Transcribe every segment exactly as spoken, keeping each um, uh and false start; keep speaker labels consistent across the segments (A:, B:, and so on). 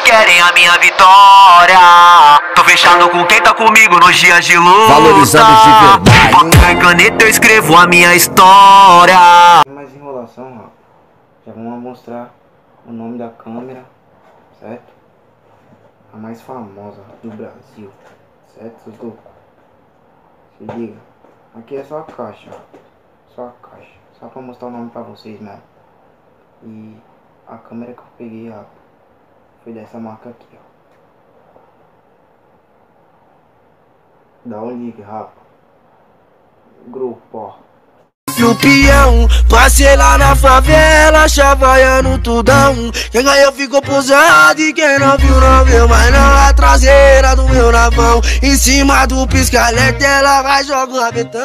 A: querem a minha vitória. Tô fechado com quem tá comigo nos dias de luta.
B: Valorizando de verdade.
A: Papel e caneta eu escrevo a minha história.
C: Sem mais enrolação, rapaz. Já vamos mostrar o nome da câmera, certo? A mais famosa do Brasil, certo, seus loucos? Se liga. Aqui é só a caixa, só a caixa. Só pra mostrar o nome pra vocês mesmo. E a câmera que eu peguei, rapaz, foi dessa marca aqui, ó. Dá um ligue, rapaz. Grupo, ó.
D: No peão, passei lá na favela, chavaiando tudão. Quem ganhou ficou posado e quem não viu não viu. Mas não a traseira do meu navão. Em cima do pisca-alerta ela vai jogar betão.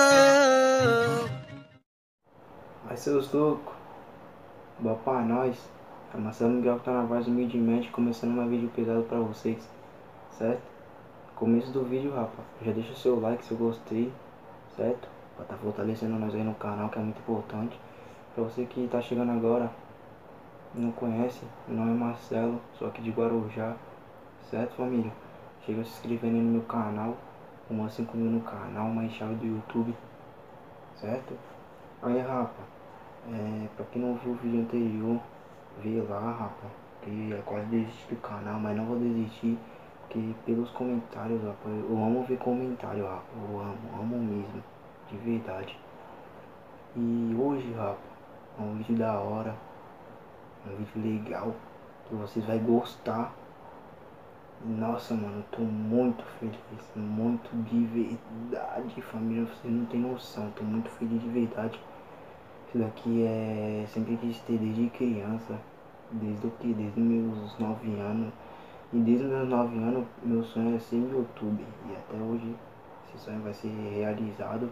C: Mas seus loucos, boa pra nós. É Marcelo Miguel que tá na voz humildemente, começando mais vídeo pesado pra vocês, certo? Começo do vídeo, rapaz, já deixa o seu like se eu gostei, certo? Pra tá fortalecendo nós aí no canal, que é muito importante. Pra você que tá chegando agora, não conhece, meu nome é Marcelo, sou aqui de Guarujá, certo, família? Chega se inscrevendo aí no meu canal, uma cinco mil no canal, mais chave do YouTube, certo? Aí, rapaz, é, pra quem não viu o vídeo anterior, vê lá, rapaz, que é quase desisti do canal, mas não vou desistir, porque pelos comentários, rapaz, eu amo ver comentário, rapaz, eu amo, amo mesmo, de verdade. E hoje, rapaz, é um vídeo da hora, um vídeo legal, que vocês vão gostar. Nossa, mano, eu tô muito feliz, muito de verdade, família, vocês não tem noção, tô muito feliz de verdade. Isso daqui é sempre quis ter desde criança, desde o que? Desde meus nove anos. E desde meus nove anos, meu sonho é ser YouTube. E até hoje esse sonho vai ser realizado.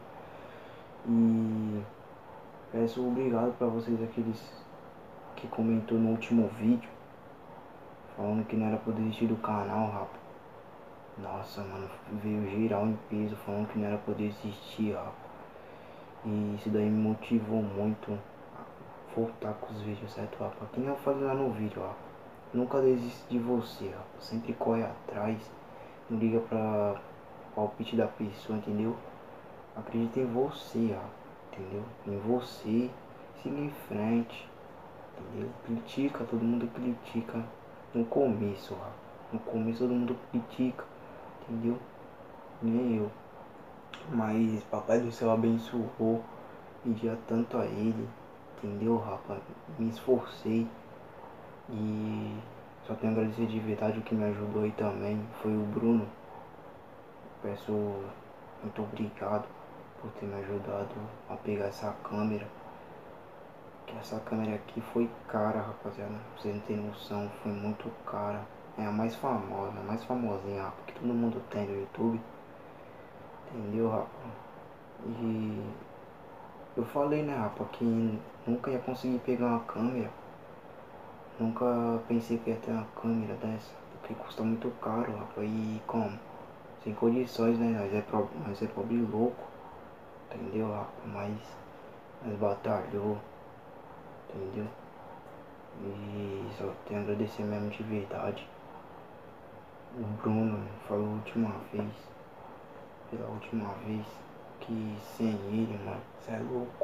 C: E peço obrigado para vocês, aqueles que comentou no último vídeo, falando que não era pra desistir do canal, rapaz. Nossa, mano, veio geral em peso falando que não era pra desistir, rapaz. E isso daí me motivou muito a voltar com os vídeos, certo, rapaz? Quem eu falei lá no vídeo, rapaz, nunca desiste de você, rapaz. Sempre corre atrás, não liga pra palpite da pessoa, entendeu? Acredita em você, rapaz, entendeu? Em você, siga em frente, entendeu? Critica, todo mundo critica no começo, rapaz. No começo todo mundo critica, entendeu? Nem eu. Mas papai do céu abençoou, pedia tanto a ele, entendeu, rapaz? Me esforcei e só tenho a agradecer de verdade. O que me ajudou aí também foi o Bruno. Peço muito obrigado por ter me ajudado a pegar essa câmera. Que essa câmera aqui foi cara, rapaziada. Vocês não tem noção, foi muito cara. É a mais famosa, a mais famosinha, rapaz, que todo mundo tem no YouTube. Entendeu, rapaz? E eu falei, né, rapaz, que nunca ia conseguir pegar uma câmera. Nunca pensei que ia ter uma câmera dessa, porque custa muito caro, rapaz. E como? Sem condições, né? Nós é, pro, nós é pobre louco, entendeu, rapaz? Mas nós batalhou, entendeu? E só tenho a agradecer mesmo de verdade. O Bruno falou a última vez. Pela última vez, que sem ele, mano, cê é louco.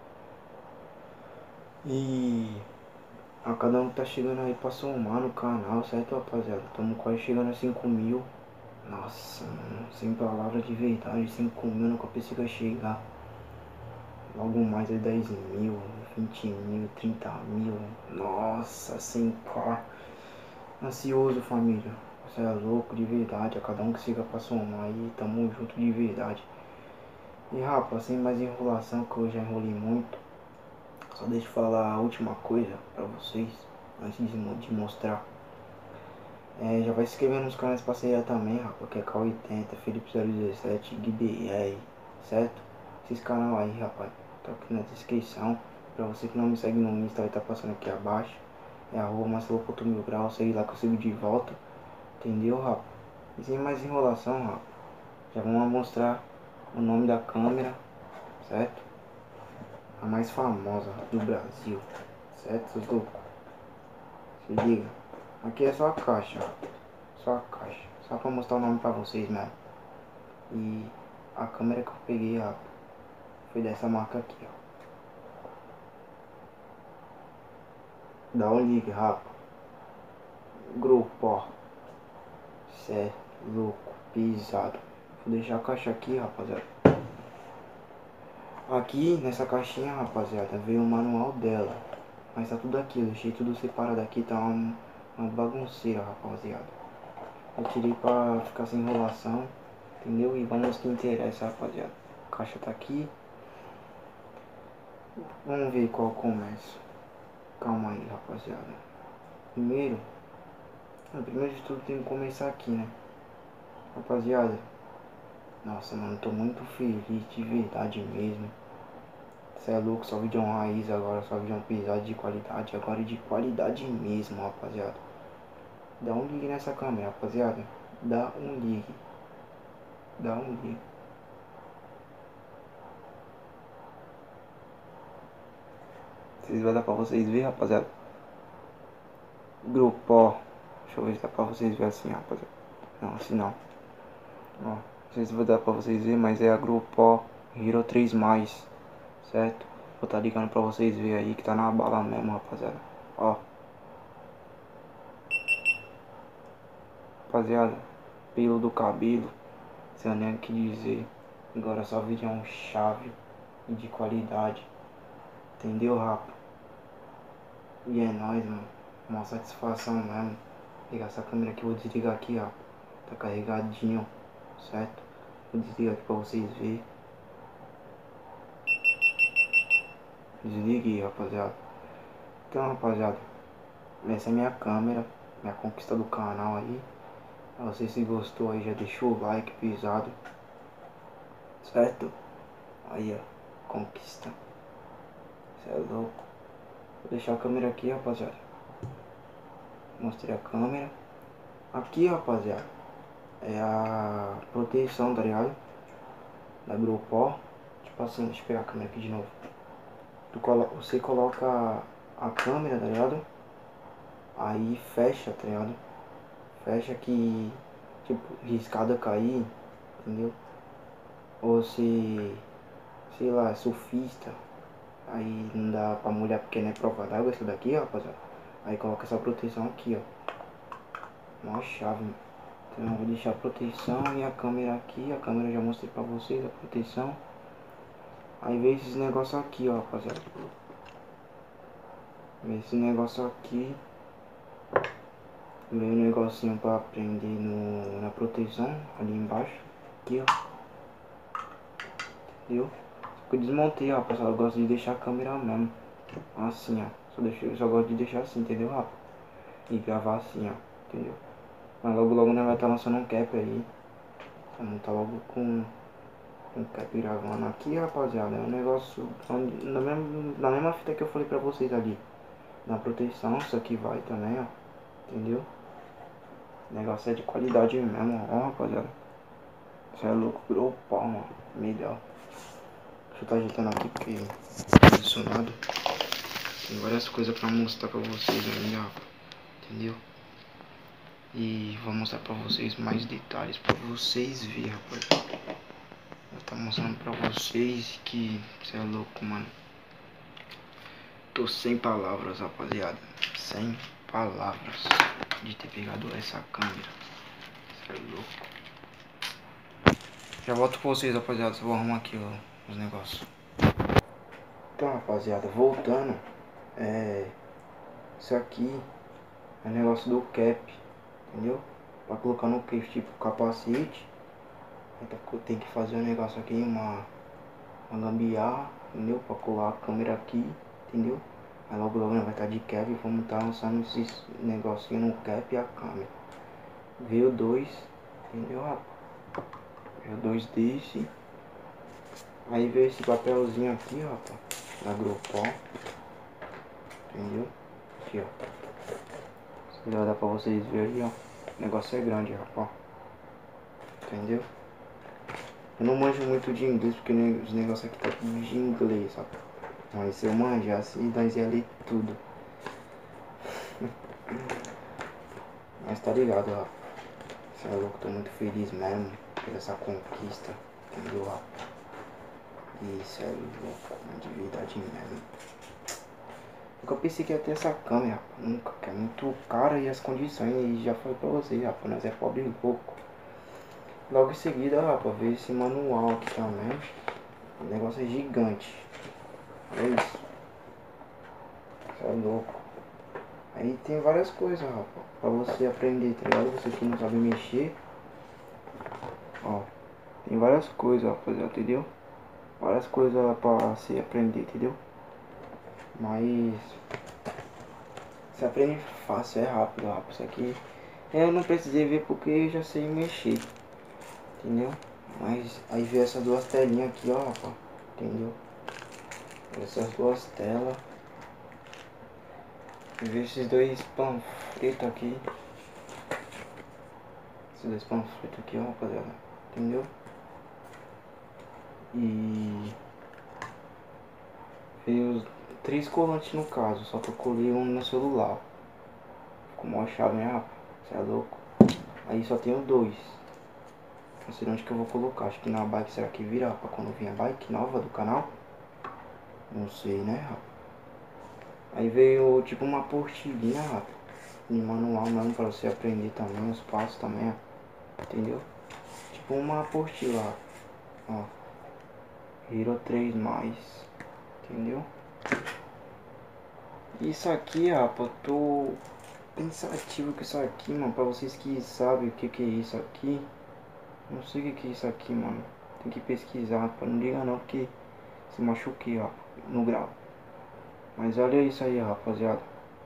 C: E a cada um que tá chegando aí pra somar no canal, certo, rapaziada? Estamos quase chegando a cinco mil. Nossa, mano, sem palavras de verdade, cinco mil, nunca pensei que ia chegar. Logo mais é dez mil, vinte mil, trinta mil. Nossa, cem k. Ansioso, família. Você é louco de verdade, a cada um que siga pra somar aí, tamo junto de verdade. E rapaz, sem mais enrolação, que eu já enrolei muito, só deixa eu falar a última coisa pra vocês, antes de, de mostrar. É, já vai se inscrevendo nos canais parceria também, rapaz, que é K oitenta, Felipe zero dezessete, Gui B R, certo? Esses canal aí, rapaz, tá aqui na descrição. Pra você que não me segue no Insta, vai tá passando aqui abaixo. É arroba marcelo ponto mil grau, segue lá que eu sigo de volta. Entendeu, rapaz? E sem mais enrolação, rapaz, já vamos mostrar o nome da câmera, certo? A mais famosa do Brasil, certo, seus loucos? Se liga. Aqui é só a caixa, só a caixa, só pra mostrar o nome pra vocês mesmo. E a câmera que eu peguei, ó, foi dessa marca aqui, ó. Dá um ligue, rapa. Grupo, ó. Cê é louco, pisado. Vou deixar a caixa aqui, rapaziada. Aqui nessa caixinha, rapaziada, veio o manual dela. Mas tá tudo aqui, eu deixei tudo separado aqui, tá uma, uma bagunceira, rapaziada. Eu tirei pra ficar sem enrolação, entendeu? E vamos que interessa, rapaziada. A caixa tá aqui. Vamos ver qual começa. Calma aí, rapaziada. Primeiro, primeiro de tudo tem que começar aqui, né? Rapaziada, nossa, mano, tô muito feliz, de verdade mesmo. Cê é louco, só vídeo raiz agora, só vídeo pesado de qualidade, agora de qualidade mesmo, rapaziada. Dá um ligue nessa câmera, rapaziada. Dá um ligue. Dá um ligue. Vocês vai dar pra vocês verem, rapaziada. Grupo, ó. Deixa eu ver se dá pra vocês verem assim, rapaziada. Não, assim não. Ó, não sei se vai dar pra vocês verem, mas é a Grupo, ó, Hero três mais, certo? Vou tá ligando pra vocês verem aí que tá na bala mesmo, rapaziada. Ó. Rapaziada, pelo do cabelo, sem nem o que dizer. Agora só vídeo é um chave e de qualidade. Entendeu, rapa? E é nóis, mano. Uma satisfação mesmo. Pegar essa câmera aqui, vou desligar aqui, ó. Tá carregadinho, certo? Vou desligar aqui pra vocês verem. Desliguei, rapaziada. Então, rapaziada, essa é minha câmera, minha conquista do canal aí. Pra você, se gostou aí, já deixou o like pisado, certo? Aí, ó, conquista. Cê é louco. Vou deixar a câmera aqui, rapaziada. Mostrei a câmera. Aqui, rapaziada, é a proteção, tá ligado? Da Grupo. Tipo assim, deixa eu pegar a câmera aqui de novo. Tu colo você coloca a câmera, tá ligado? Aí fecha, tá ligado? Fecha que, tipo, riscada cair, entendeu? Ou se, sei lá, surfista, aí não dá pra molhar porque não é prova d'água isso daqui, ó, rapaziada. Aí coloca essa proteção aqui, ó. Uma chave, mano. Então eu vou deixar a proteção e a câmera aqui. A câmera eu já mostrei pra vocês, a proteção. Aí vem esses negócios aqui, ó, rapaziada. Vem esse negócio aqui. Vem um negocinho pra prender no, na proteção, ali embaixo. Aqui, ó. Entendeu? Só que eu desmontei, ó, rapaziada. Eu gosto de deixar a câmera mesmo. Assim, ó. Só, deixo, eu só gosto de deixar assim, entendeu, rapaz? E gravar assim, ó. Entendeu? Mas logo logo nós vai estar lançando um cap aí. Vamos tá logo com um cap gravando aqui, rapaziada. É um negócio na mesma, na mesma fita que eu falei pra vocês ali. Na proteção, isso aqui vai também, ó. Entendeu? O negócio é de qualidade mesmo, ó, rapaziada. Isso é louco, virou pau, mano. Melhor. Deixa eu tá ajeitando aqui porque é posicionado. Tem várias coisas pra mostrar pra vocês ainda, rapaz. Entendeu? E vou mostrar pra vocês mais detalhes pra vocês verem, rapaziada. Vou tá mostrando pra vocês que você é louco, mano. Tô sem palavras, rapaziada. Sem palavras de ter pegado essa câmera. Você é louco. Já volto com vocês, rapaziada. Só vou arrumar aqui, ó, os negócios. Então, rapaziada, voltando. É... Isso aqui é negócio do cap. Entendeu? Pra colocar no queixo, tipo capacete. Tem que fazer um negócio aqui, uma, uma gambiarra, entendeu? Pra colar a câmera aqui, entendeu? Aí logo logo vai estar de cap e vamos estar lançando esses negocinhos no cap e a câmera. Veio dois, entendeu, rapaz? Veio dois desse. Aí veio esse papelzinho aqui, ó, rapaz, da Grupo, entendeu? Aqui, ó. Se vai dar pra vocês verem, ó. O negócio é grande, rapaz. Entendeu? Eu não manjo muito de inglês porque os negócios aqui tá tudo de inglês, sabe? Mas se eu manjasse, nós ia ler tudo. Mas tá ligado, rapaz. Cê é louco, tô muito feliz mesmo por essa conquista, entendeu, rapaz? Isso é louco, de verdade mesmo. Nunca pensei que ia ter essa câmera, rapaz. Nunca, que é muito cara e as condições, e já falei pra vocês, rapaz, nós é pobre louco. Logo em seguida, rapaz, veio esse manual aqui também. O negócio é gigante. Olha isso. Isso é louco. Aí tem várias coisas, rapaz, pra você aprender, tá ligado? Você que não sabe mexer. Ó, tem várias coisas, rapaziada, entendeu? Várias coisas pra você aprender, entendeu? Mas você aprende fácil, é rápido, rápido. Isso aqui eu não precisei ver porque eu já sei mexer, entendeu? Mas aí veio essas duas telinhas aqui, ó, rapaz, entendeu? Essas duas telas. E veio esses dois panfletos aqui. Esses dois panfletos aqui, ó, rapaziada, entendeu? E veio os três colantes no caso, só que eu colei um no celular. Ficou mó chave, né, rapaz? Você é louco? Aí só tenho dois. Não sei onde que eu vou colocar. Acho que na bike, será que vira, rapaz, quando vir a bike nova do canal? Não sei, né, rapaz? Aí veio tipo uma apostila, rapaz, de manual mesmo pra você aprender também, os passos também, ó. Entendeu? Tipo uma apostila, ó. Hero três mais. Entendeu? Isso aqui, rapaz, eu tô pensativo com isso aqui, mano. Pra vocês que sabem o que que é isso aqui. Não sei o que que é isso aqui, mano. Tem que pesquisar, rapaz. Não liga não, porque se machuquei, ó, no grau. Mas olha isso aí, rapaziada.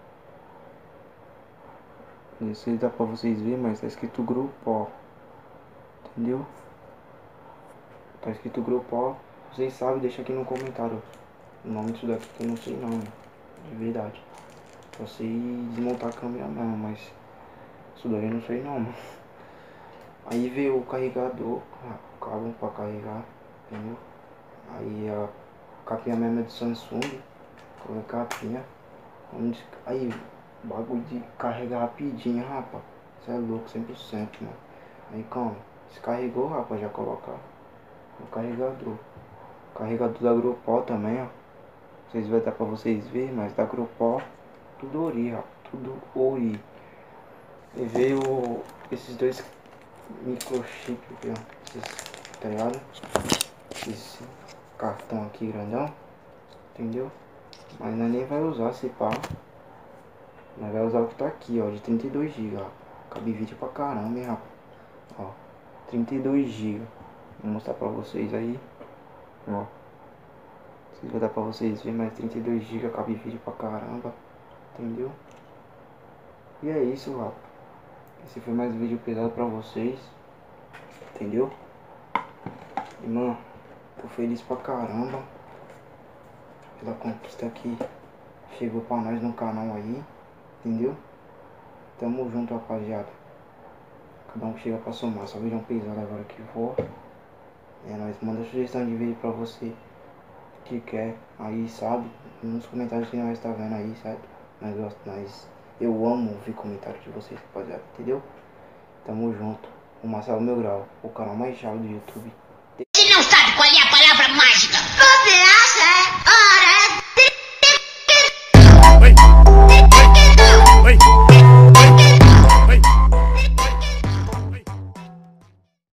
C: Não sei se dá pra vocês verem, mas tá escrito grupo, ó. Entendeu? Tá escrito grupo, ó. Vocês sabem, deixa aqui no comentário o nome disso daqui que eu não sei não, mano. De verdade. Só sei desmontar a câmera mesmo, mas isso daí eu não sei não, mano. Aí veio o carregador, o cabo pra carregar, entendeu? Aí a capinha mesmo é de Samsung. Coloquei a capinha. Aí, bagulho de carregar rapidinho, rapaz. Você é louco, cem por cento, mano. Aí calma, descarregou, rapaz, já colocar o carregador. O carregador da Grupol também, ó. Vocês vai dar pra vocês verem, mas da Grupol, tudo ori, rapaz. Tudo ori. E veio esses dois microchip aqui, ó. Esses, tá ligado? Esse cartão aqui grandão. Entendeu? Mas nós nem vai usar esse pá. Nós vai usar o que tá aqui, ó, de trinta e dois gigas, ó. Cabe vídeo pra caramba, hein, rapaz. Ó, trinta e dois gigas. Vou mostrar pra vocês aí. Ó. Vocês vai dar pra vocês verem, mas trinta e dois gigas cabe vídeo pra caramba. Entendeu? E é isso, rapaz. Esse foi mais um vídeo pesado pra vocês. Entendeu? E, mano, tô feliz pra caramba pela conquista que chegou pra nós no canal aí. Entendeu? Tamo junto, rapaziada. Cada um que chega pra somar. Só vídeo pesado agora que for. É, nós manda sugestão de vídeo pra você que quer. Aí, sabe? Nos comentários que nós tá vendo aí, sabe? Nós gostamos, nós... Eu amo ouvir comentários de vocês, rapaziada. Entendeu? Tamo junto. O Marcelo Meu Grau, o canal mais chave do YouTube.
B: Você não sabe qual é a palavra mágica?